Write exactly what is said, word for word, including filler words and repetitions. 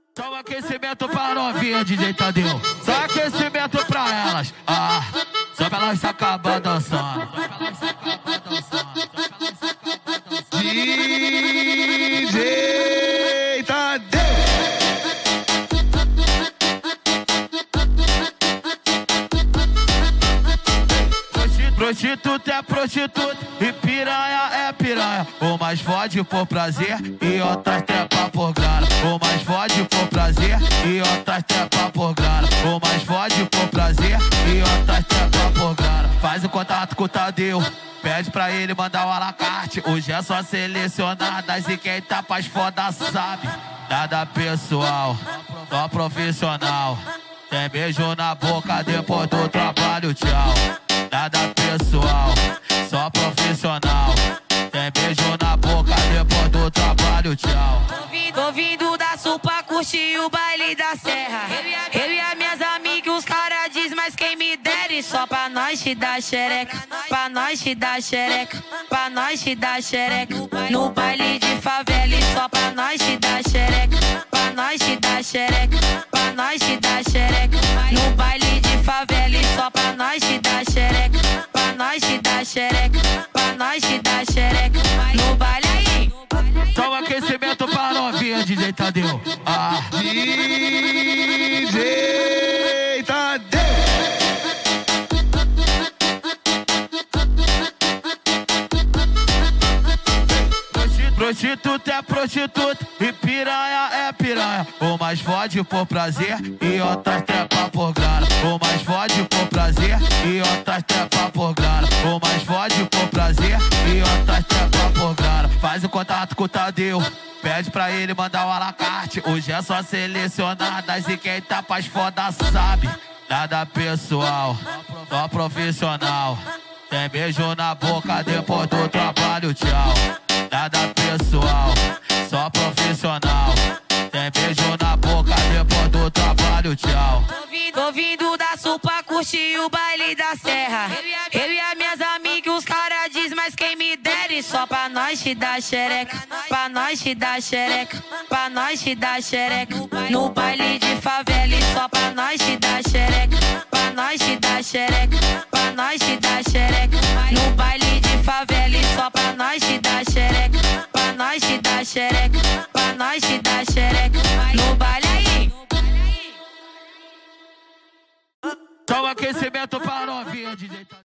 Só um aquecimento pra novinha, D J Tadeu. Só aquecimento pra elas. Ah, só pra elas se acabar dançando. Só pra elas se acabar dançando. Só pra elas se acabar dançando. D J Tadeu. Prostituta é prostituta e piranha é piranha. Umas fode por prazer e outras trepa por grana. Umas fode por prazer e outras trepa por grana. Umas fode por prazer e outras trepa por grana. Faz o contato com o Tadeu, pede pra ele mandar o alacarte. Hoje é só selecionadas e quem tá pras foda sabe. Nada pessoal, só profissional. Tem beijo na boca depois do trabalho, tchau. Nada pessoal, só profissional. Tem beijo na boca depois do trabalho, tchau. Tô vindo da Sul pra curtir o baile da Serra. Eu e as minhas amigas, os caras diz, mas quem me dere só pra nós te dar xereca. Pra nós te dar xereca, pra nós te dar xereca. No baile de favela e só pra nós te dar xereca. Pra nós te dar xereca, pra nós te dar xereca. No baile de favela e só pra nós te dar xereca. Pra nós te dar xereca, pra nós te dar xereca. No baile aí. Só um aquecimento pra novinha, D J Tadeu. Ah, D J Tadeu. prostituta é prostituta e piranha é piranha. Umas fode por prazer e outras trepa por grana. Umas fode por prazer e outras trepa por grana. Umas fode por prazer e outras trepa por grana. Faz o contato com o Tadeu, pede pra ele mandar o alacarte. Hoje é só selecionadas e quem tá pras foda sabe. Nada pessoal, só profissional. Tem beijo na boca depois do trabalho, tchau. Nada pessoal, só profissional. Tem beijo na boca depois do trabalho, tchau. Tô vindo da Sul pra curtir o baile da Serra. Eu e as minhas amigas, os caras diz, mas quem me dere só pra nós te dar xereca. Pra nós te dar xereca, pra nós te dar xereca. No baile de favela e só pra nós te dar xereca. Pra nós te dar xereca, pra nós te dar xereca. No baile de favela e só pra nós te dar xereca. Pra nós te dar xereca, pra nós te dar xereca. No baile aí. Só um aquecimento pra novinha, D J Tadeu.